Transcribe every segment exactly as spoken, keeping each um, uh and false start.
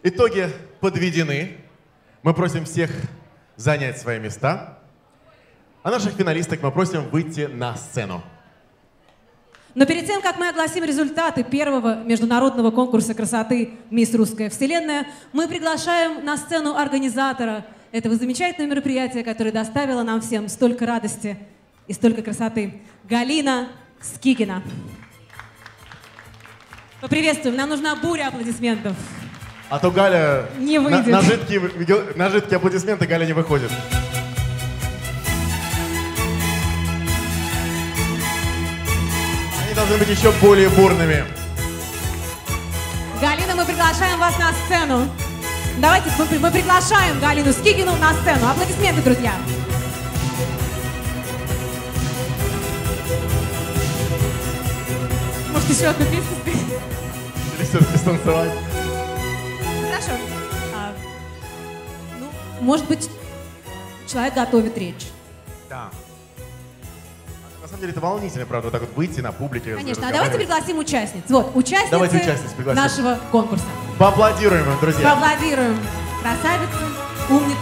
Итоги подведены. Мы просим всех занять свои места. А наших финалисток мы просим выйти на сцену. Но перед тем, как мы огласим результаты первого международного конкурса красоты «Мисс Русская Вселенная», мы приглашаем на сцену организатора этого замечательного мероприятия, которое доставило нам всем столько радости и столько красоты, Галина Скикина. Поприветствуем. Нам нужна буря аплодисментов. А то Галя не выйдет. На, на, жидкие, на жидкие аплодисменты Галя не выходит. Они должны быть еще более бурными. Галина, мы приглашаем вас на сцену. Давайте мы, мы приглашаем Галину Скикину на сцену. Аплодисменты, друзья. Может, еще одну песню спеть? Или все-таки станцевать? Хорошо. А, ну, может быть, человек готовит речь. Да. На самом деле это волнительно, правда, вот так вот выйти на публике. Конечно. А давайте пригласим участниц. Вот, участницы давайте участниц пригласим. Нашего конкурса. Поаплодируем им, друзья. Поаплодируем. Красавицы, умницы.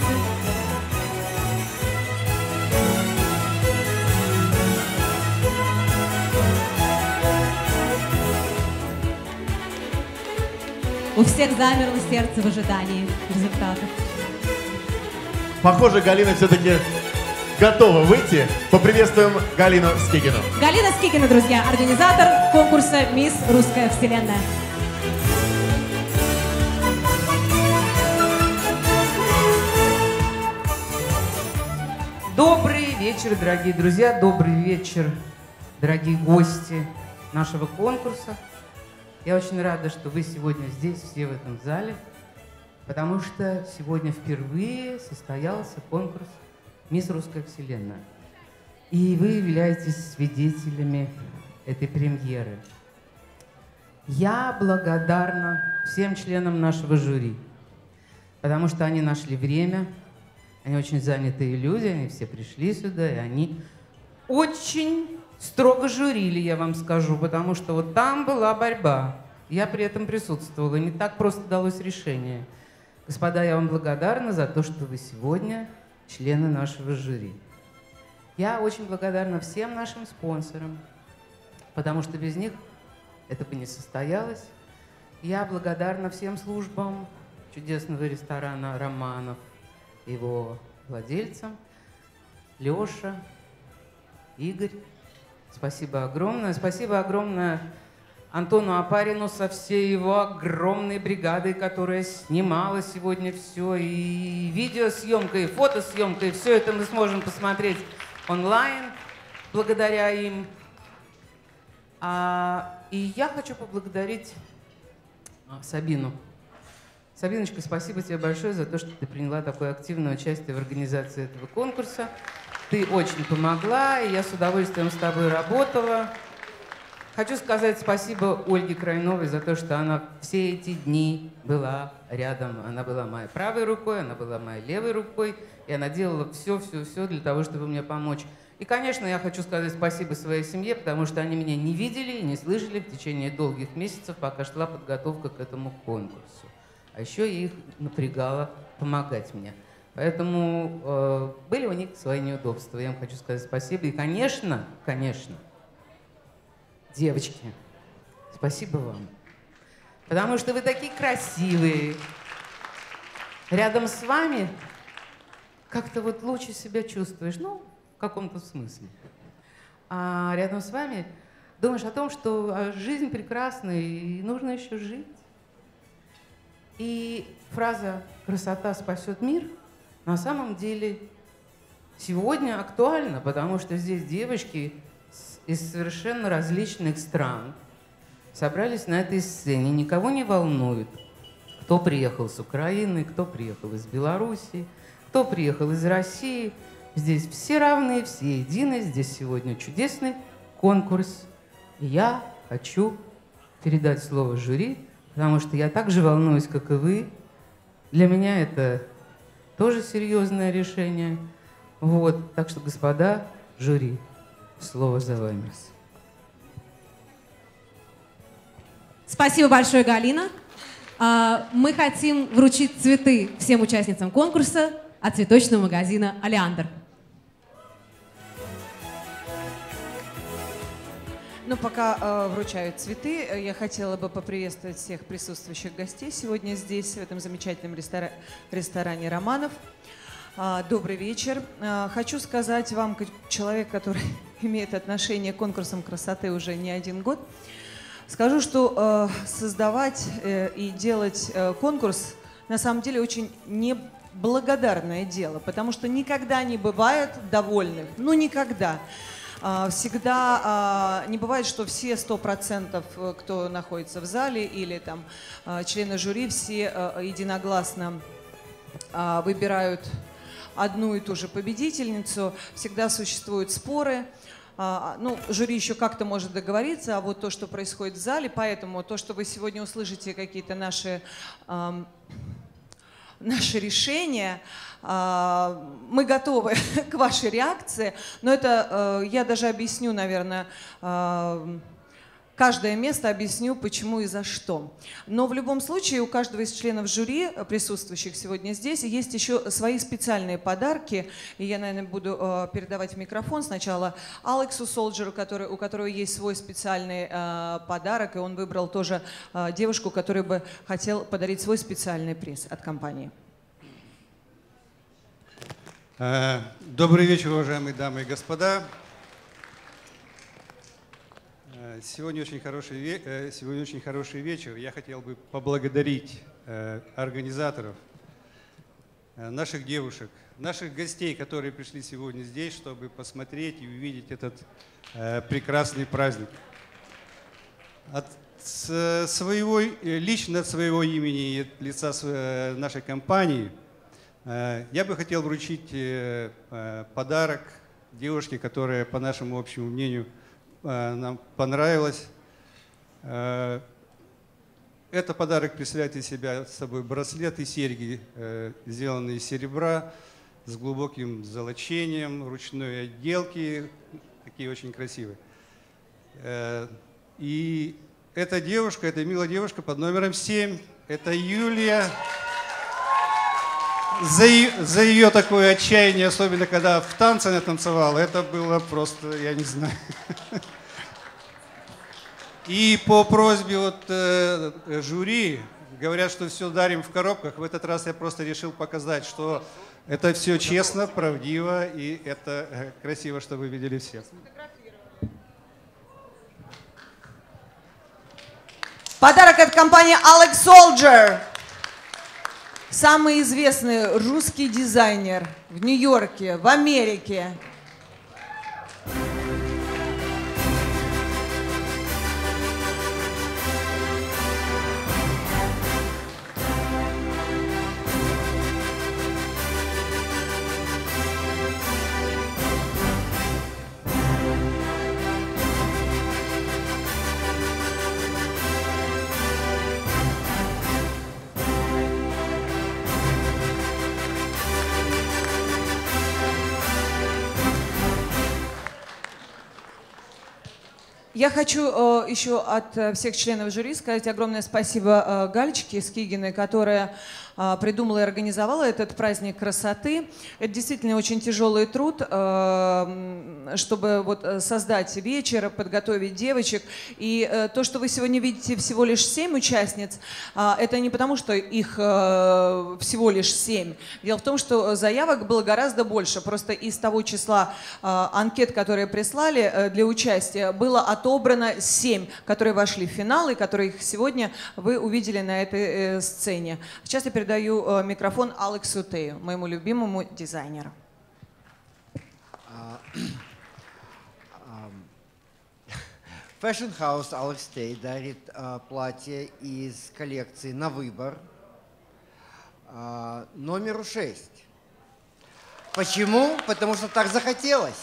У всех замерло сердце в ожидании результатов. Похоже, Галина все-таки готова выйти. Поприветствуем Галину Скикину. Галина Скикина, друзья, организатор конкурса «Мисс Русская Вселенная». Добрый вечер, дорогие друзья, добрый вечер, дорогие гости нашего конкурса. Я очень рада, что вы сегодня здесь, все в этом зале, потому что сегодня впервые состоялся конкурс «Мисс Русская Вселенная». И вы являетесь свидетелями этой премьеры. Я благодарна всем членам нашего жюри, потому что они нашли время, они очень занятые люди, они все пришли сюда, и они очень строго жюрили, я вам скажу, потому что вот там была борьба. Я при этом присутствовала, не так просто далось решение. Господа, я вам благодарна за то, что вы сегодня члены нашего жюри. Я очень благодарна всем нашим спонсорам, потому что без них это бы не состоялось. Я благодарна всем службам чудесного ресторана «Романов», его владельцам, Леша, Игорь. Спасибо огромное. Спасибо огромное Антону Апарину со всей его огромной бригадой, которая снимала сегодня все. И видеосъемка, и фотосъемка, и все это мы сможем посмотреть онлайн благодаря им. А, и я хочу поблагодарить а, Сабину. Сабиночка, спасибо тебе большое за то, что ты приняла такое активное участие в организации этого конкурса. Ты очень помогла, и я с удовольствием с тобой работала. Хочу сказать спасибо Ольге Крайновой за то, что она все эти дни была рядом. Она была моей правой рукой, она была моей левой рукой, и она делала все-все-все для того, чтобы мне помочь. И, конечно, я хочу сказать спасибо своей семье, потому что они меня не видели и не слышали в течение долгих месяцев, пока шла подготовка к этому конкурсу. А еще я их напрягала помогать мне. Поэтому э, были у них свои неудобства. Я им хочу сказать спасибо. И, конечно, конечно, девочки, спасибо вам. Потому что вы такие красивые. Рядом с вами как-то вот лучше себя чувствуешь. Ну, в каком-то смысле. А рядом с вами думаешь о том, что жизнь прекрасна и нужно еще жить. И фраза «красота спасет мир» на самом деле сегодня актуальна, потому что здесь девочки из совершенно различных стран собрались на этой сцене. Никого не волнует, кто приехал с Украины, кто приехал из Беларуси, кто приехал из России. Здесь все равны, все едины. Здесь сегодня чудесный конкурс. И я хочу передать слово жюри, потому что я так же волнуюсь, как и вы. Для меня это тоже серьезное решение. Вот. Так что, господа, жюри, слово за вами. Спасибо большое, Галина. А, мы хотим вручить цветы всем участницам конкурса от цветочного магазина «Алиандр». Ну, пока э, вручают цветы, я хотела бы поприветствовать всех присутствующих гостей сегодня здесь, в этом замечательном рестора... ресторане «Романов». А, добрый вечер. А, хочу сказать вам, как человек, который имеет отношение к конкурсам красоты уже не один год, скажу, что э, создавать э, и делать э, конкурс на самом деле очень неблагодарное дело, потому что никогда не бывает довольных, ну никогда. Всегда не бывает, что все сто процентов, кто находится в зале, или там члены жюри, все единогласно выбирают одну и ту же победительницу. Всегда существуют споры. Ну, жюри еще как-то может договориться, а вот то, что происходит в зале, поэтому то, что вы сегодня услышите какие-то наши, наши решения, мы готовы к вашей реакции, но это я даже объясню, наверное, каждое место объясню, почему и за что. Но в любом случае у каждого из членов жюри, присутствующих сегодня здесь, есть еще свои специальные подарки. И я, наверное, буду передавать микрофон сначала Алексу Солджеру, который, у которого есть свой специальный подарок, и он выбрал тоже девушку, которой бы хотел подарить свой специальный приз от компании. Добрый вечер, уважаемые дамы и господа. Сегодня очень хороший, сегодня очень хороший вечер. Я хотел бы поблагодарить организаторов, наших девушек, наших гостей, которые пришли сегодня здесь, чтобы посмотреть и увидеть этот прекрасный праздник. От своего, лично от своего имени и от лица нашей компании я бы хотел вручить подарок девушке, которая, по нашему общему мнению, нам понравилась. Это подарок представляет из себя собой браслет и серьги, сделанные из серебра, с глубоким золочением, ручной отделки, такие очень красивые. И эта девушка, эта милая девушка под номером семь, это Юлия. За ее, за ее такое отчаяние, особенно когда в танце она танцевала, это было просто, я не знаю. И по просьбе вот, э, жюри, говорят, что все дарим в коробках, в этот раз я просто решил показать, что это все честно, правдиво, и это э, красиво, что вы видели все. Подарок от компании Alex Soldier. Самый известный русский дизайнер в Нью-Йорке, в Америке. Я хочу э, еще от э, всех членов жюри сказать огромное спасибо э, Галечке Скигиной, которая э, придумала и организовала этот праздник красоты. Это действительно очень тяжелый труд, э, чтобы вот создать вечер, подготовить девочек. И э, то, что вы сегодня видите всего лишь семь участниц, э, это не потому, что их э, всего лишь семь. Дело в том, что заявок было гораздо больше. Просто из того числа э, анкет, которые прислали э, для участия, было от отобрано семь, которые вошли в финал и которых сегодня вы увидели на этой э, сцене. Сейчас я передаю э, микрофон Алексу Тею, моему любимому дизайнеру. Fashion House Alex Tay дарит uh, платье из коллекции на выбор uh, номеру шесть. Почему? Потому что так захотелось.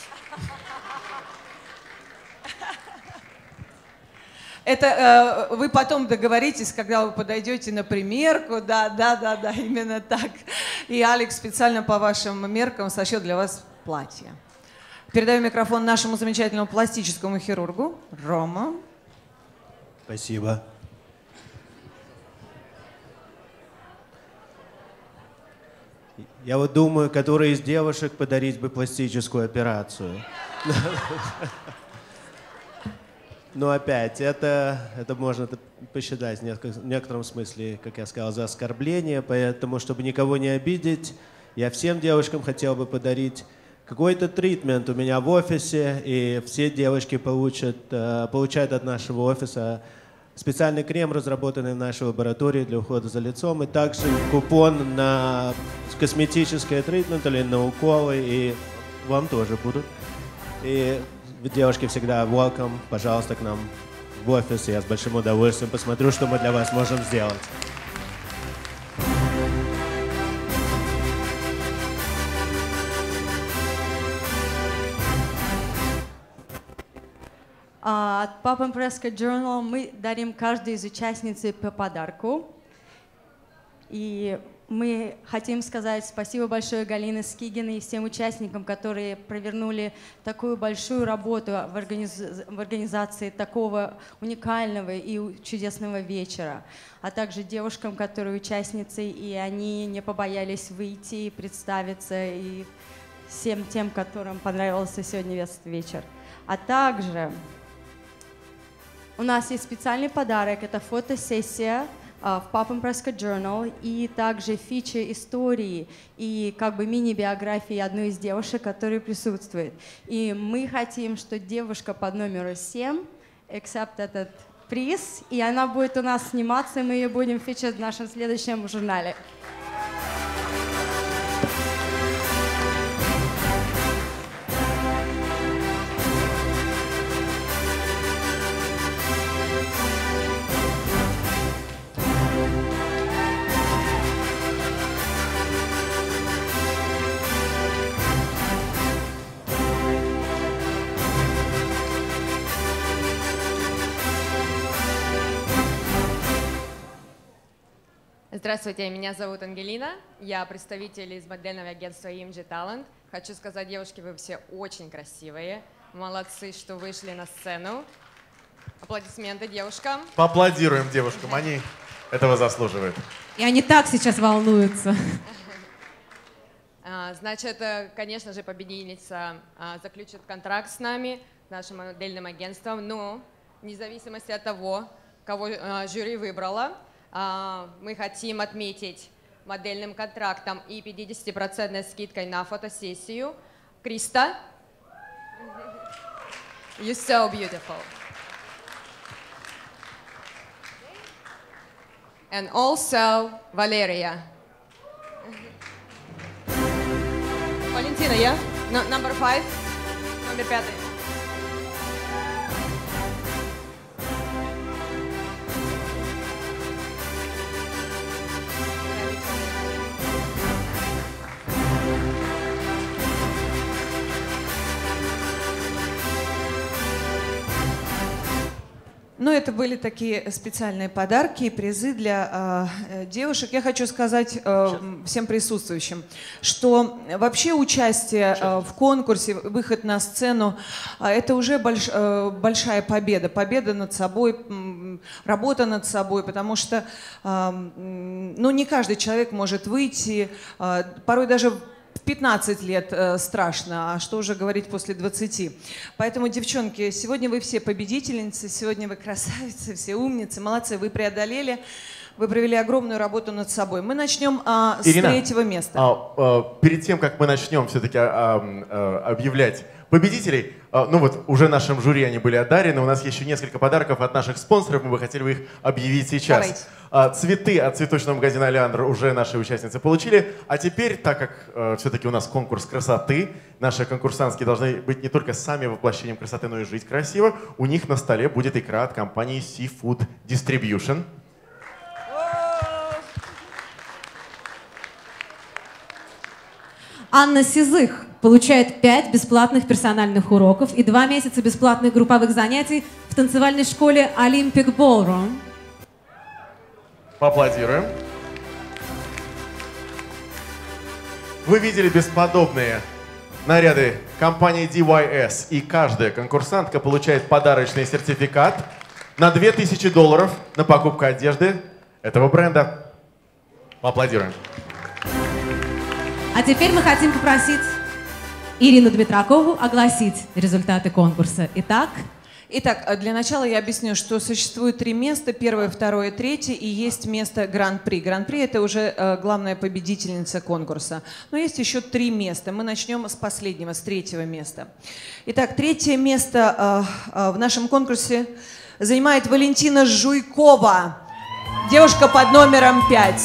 Это э, вы потом договоритесь, когда вы подойдете на примерку, да, да, да, да, именно так. И Алекс специально по вашим меркам сошьет для вас платье. Передаю микрофон нашему замечательному пластическому хирургу Рома. Спасибо. Я вот думаю, которой из девушек подарить бы пластическую операцию. Но опять, это, это можно посчитать в некотором смысле, как я сказал, за оскорбление. Поэтому, чтобы никого не обидеть, я всем девушкам хотел бы подарить какой-то тритмент у меня в офисе. И все девушки получат, получают от нашего офиса специальный крем, разработанный в нашей лаборатории для ухода за лицом. И также купон на косметическое тритмент или на уколы. И вам тоже будут. И девушки всегда welcome, пожалуйста, к нам в офис. Я с большим удовольствием посмотрю, что мы для вас можем сделать. От Papa Prescott Journal мы дарим каждой из участниц по подарку. И мы хотим сказать спасибо большое Галине Скигиной и всем участникам, которые провернули такую большую работу в, организ... в организации такого уникального и чудесного вечера, а также девушкам, которые участницы, и они не побоялись выйти и представиться, и всем тем, которым понравился сегодня весь вечер. А также у нас есть специальный подарок, это фотосессия в Papa Prescott Journal, и также фичи истории и как бы мини-биографии одной из девушек, которые присутствует. И мы хотим, что девушка под номером семь accept этот приз, и она будет у нас сниматься, и мы ее будем фичать в нашем следующем журнале. Здравствуйте, меня зовут Ангелина, я представитель из модельного агентства и эм джи Talent. Хочу сказать, девушки, вы все очень красивые, молодцы, что вышли на сцену. Аплодисменты девушкам. Поаплодируем девушкам, они этого заслуживают. И они так сейчас волнуются. Значит, конечно же, победительница заключит контракт с нами, нашим модельным агентством, но вне зависимости от того, кого жюри выбрало, мы хотим отметить модельным контрактом и пятидесятипроцентной скидкой на фотосессию Криста. You're so beautiful. And also Valeria. Валентина, я? Yeah? Number five? Номер пятый. Ну, это были такие специальные подарки и призы для э, девушек. Я хочу сказать э, всем присутствующим, что вообще участие э, в конкурсе, выход на сцену, э, это уже больш, э, большая победа. Победа над собой, э, работа над собой, потому что э, ну, не каждый человек может выйти, э, порой даже в пятнадцать лет э, страшно, а что уже говорить после двадцати. Поэтому, девчонки, сегодня вы все победительницы, сегодня вы красавицы, все умницы, молодцы, вы преодолели, вы провели огромную работу над собой. Мы начнем а, с Ирина, третьего места. А, а, перед тем, как мы начнем все-таки а, а, объявлять победителей, а, ну вот уже нашим жюри они были одарены, у нас еще несколько подарков от наших спонсоров, мы бы хотели бы их объявить сейчас. Давайте. А, цветы от цветочного магазина «Алеандр» уже наши участницы получили, а теперь, так как а, все-таки у нас конкурс красоты, наши конкурсантки должны быть не только сами воплощением красоты, но и жить красиво, у них на столе будет икра от компании Seafood Distribution. Анна Сизых получает пять бесплатных персональных уроков и два месяца бесплатных групповых занятий в танцевальной школе Olympic Ballroom. Поаплодируем. Вы видели бесподобные наряды компании ди уай эс, и каждая конкурсантка получает подарочный сертификат на две тысячи долларов на покупку одежды этого бренда. Поаплодируем. А теперь мы хотим попросить Ирину Дмитракову огласить результаты конкурса. Итак... Итак, для начала я объясню, что существует три места, первое, второе, третье, и есть место Гран-при. Гран-при — это уже э, главная победительница конкурса. Но есть еще три места. Мы начнем с последнего, с третьего места. Итак, третье место э, э, в нашем конкурсе занимает Валентина Жуйкова, девушка под номером пять.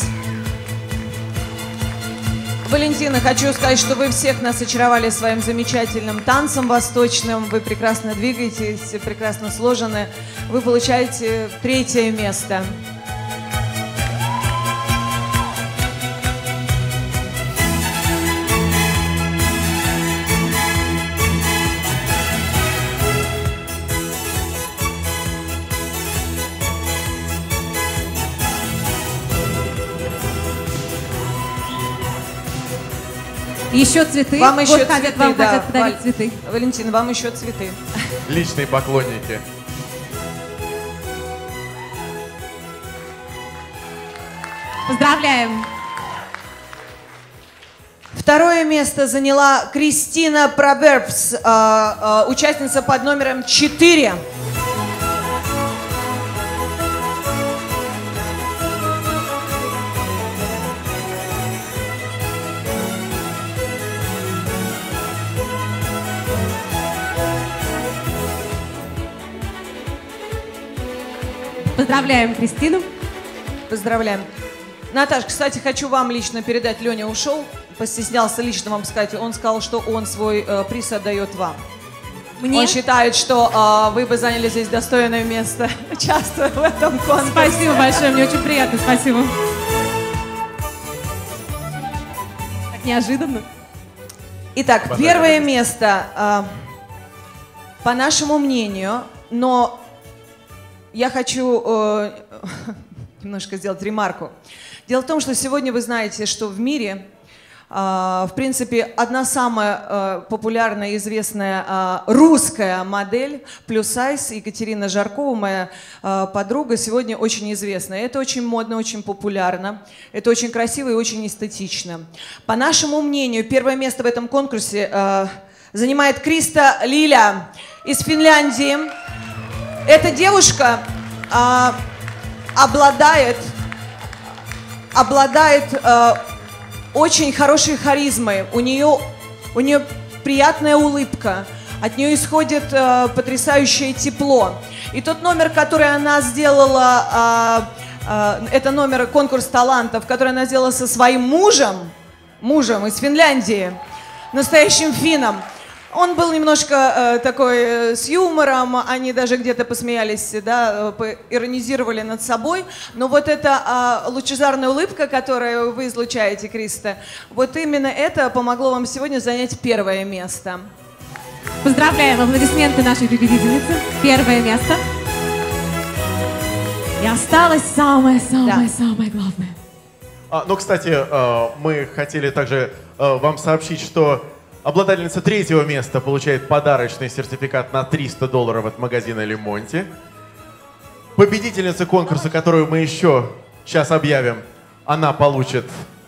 Валентина, хочу сказать, что вы всех нас очаровали своим замечательным танцем восточным. Вы прекрасно двигаетесь, прекрасно сложены. Вы получаете третье место. Еще цветы. Вам еще вот цветы, вам да. хотят подарить Валь... цветы. Валентина, вам еще цветы. Личные поклонники. Поздравляем. Второе место заняла Кристина Пробербс, э, э, участница под номером четыре. Поздравляем Кристину. Поздравляем. Наташ, кстати, хочу вам лично передать. Леня ушел, постеснялся лично вам сказать. Он сказал, что он свой э, приз отдает вам. Мне? Он считает, что э, вы бы заняли здесь достойное место, участвуя в этом конкурсе. Спасибо большое, мне очень приятно, спасибо. Так неожиданно. Итак, первое место, э, по нашему мнению, но я хочу э, немножко сделать ремарку. Дело в том, что сегодня вы знаете, что в мире, э, в принципе, одна самая э, популярная и известная э, русская модель плюс-сайз Екатерина Жаркова, моя э, подруга, сегодня очень известная. Это очень модно, очень популярно, это очень красиво и очень эстетично. По нашему мнению, первое место в этом конкурсе э, занимает Криста Лиля из Финляндии. Эта девушка э, обладает, обладает э, очень хорошей харизмой. У нее, у нее приятная улыбка. От нее исходит э, потрясающее тепло. И тот номер, который она сделала, э, э, это номер конкурс талантов, который она сделала со своим мужем, мужем из Финляндии, настоящим финном. Он был немножко э, такой э, с юмором, они даже где-то посмеялись, да, иронизировали над собой. Но вот эта э, лучезарная улыбка, которую вы излучаете, Криста, вот именно это помогло вам сегодня занять первое место. Поздравляем, аплодисменты нашей победительницы. Первое место. И осталось самое-самое-самое главное. А, ну, кстати, э, мы хотели также э, вам сообщить, что обладательница третьего места получает подарочный сертификат на триста долларов от магазина Лемонти. Победительница конкурса, которую мы еще сейчас объявим, она получит...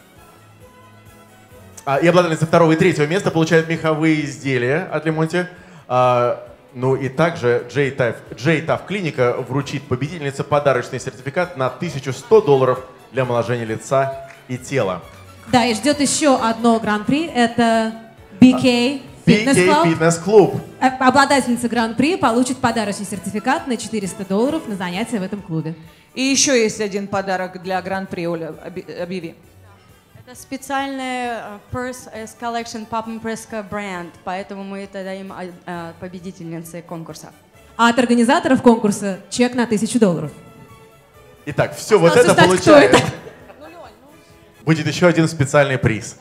А, и обладательница второго и третьего места получает меховые изделия от Лемонти. А, ну и также Джей Тафф Клиника вручит победительнице подарочный сертификат на тысячу сто долларов для омоложения лица и тела. Да, и ждет еще одно гран-при. Это би кей Fitness Club. Fitness Club. Обладательница гран-при получит подарочный сертификат на четыреста долларов на занятия в этом клубе. И еще есть один подарок для гран-при, Оля, объяви. Это специальный purse из collection Papa Preska бренд, поэтому мы это даем победительнице конкурса. А от организаторов конкурса чек на тысячу долларов. Итак, все вот это получает. Будет еще один специальный приз.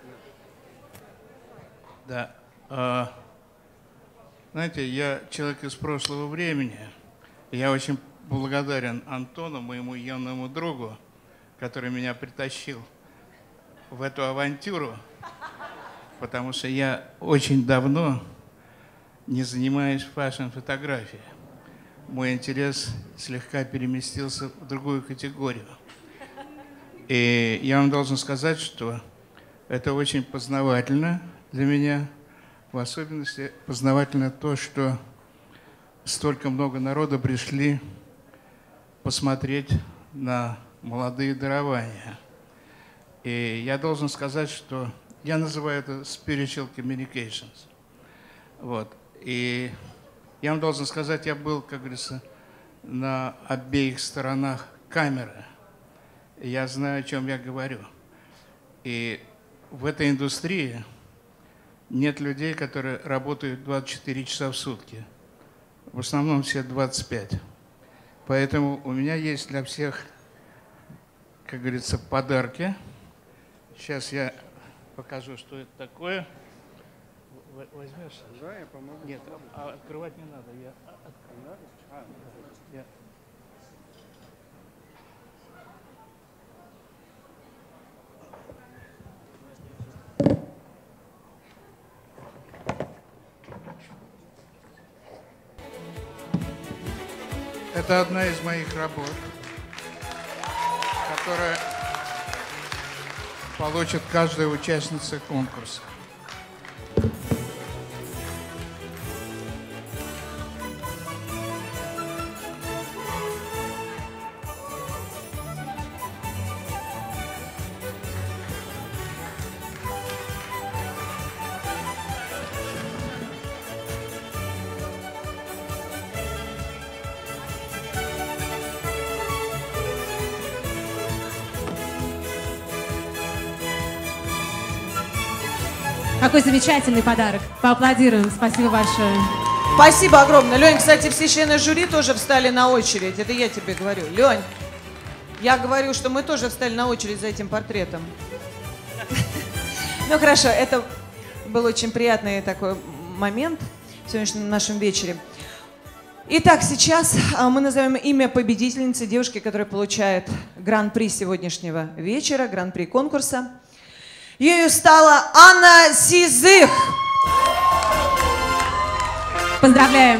Да. А, знаете, я человек из прошлого времени. Я очень благодарен Антону, моему юному другу, который меня притащил в эту авантюру, потому что я очень давно не занимаюсь фэшн-фотографией. Мой интерес слегка переместился в другую категорию. И я вам должен сказать, что Это очень познавательно для меня. В особенности познавательно то, что столько много народа пришли посмотреть на молодые дарования. И я должен сказать, что я называю это spiritual communications. Вот. И я вам должен сказать, я был, как говорится, на обеих сторонах камеры. И я знаю, о чем я говорю. И в этой индустрии нет людей, которые работают двадцать четыре часа в сутки. В основном все двадцать пять. Поэтому у меня есть для всех, как говорится, подарки. Сейчас я покажу, что это такое. Возьмешь? Да, я помогу. Нет, а открывать не надо. Я открываю. А, я... Это одна из моих работ, которая получит каждая участница конкурса. Какой замечательный подарок. Поаплодируем. Спасибо большое. Спасибо огромное. Лень, кстати, все члены жюри тоже встали на очередь. Это я тебе говорю. Лень, я говорю, что мы тоже встали на очередь за этим портретом. Ну хорошо, это был очень приятный такой момент в сегодняшнем нашем вечере. Итак, сейчас мы назовем имя победительницы, девушки, которая получает гран-при сегодняшнего вечера, гран-при конкурса. Ею стала Анна Сизых. Поздравляем.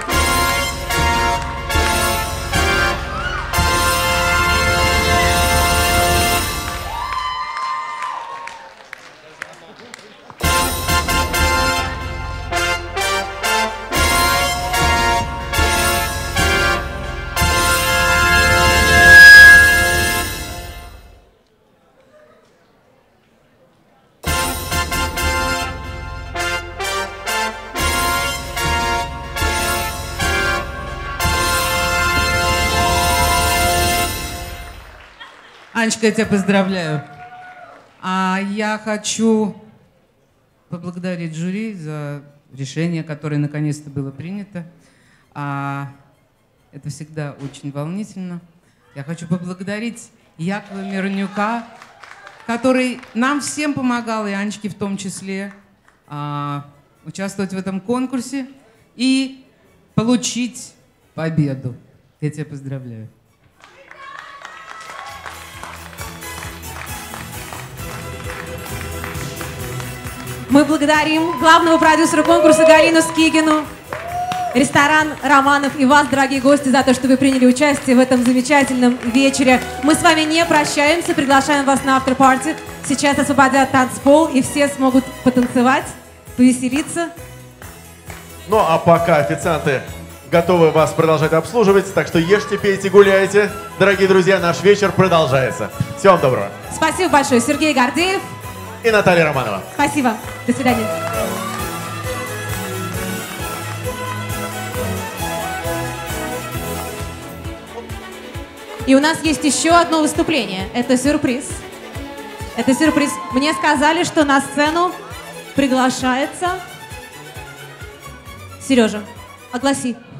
Анечка, я тебя поздравляю. А я хочу поблагодарить жюри за решение, которое наконец-то было принято. А это всегда очень волнительно. Я хочу поблагодарить Якова Миронюка, который нам всем помогал, и Анечке в том числе, а, участвовать в этом конкурсе и получить победу. Я тебя поздравляю. Мы благодарим главного продюсера конкурса Галину Скигину, ресторан «Романов» и вас, дорогие гости, за то, что вы приняли участие в этом замечательном вечере. Мы с вами не прощаемся, приглашаем вас на автор-парти. Сейчас освободят танцпол, и все смогут потанцевать, повеселиться. Ну а пока официанты готовы вас продолжать обслуживать, так что ешьте, пейте, гуляйте. Дорогие друзья, наш вечер продолжается. Всего вам доброго. Спасибо большое. Сергей Гордеев и Наталья Романова. Спасибо. До свидания. И у нас есть еще одно выступление. Это сюрприз. Это сюрприз. Мне сказали, что на сцену приглашается Сережа. Огласи.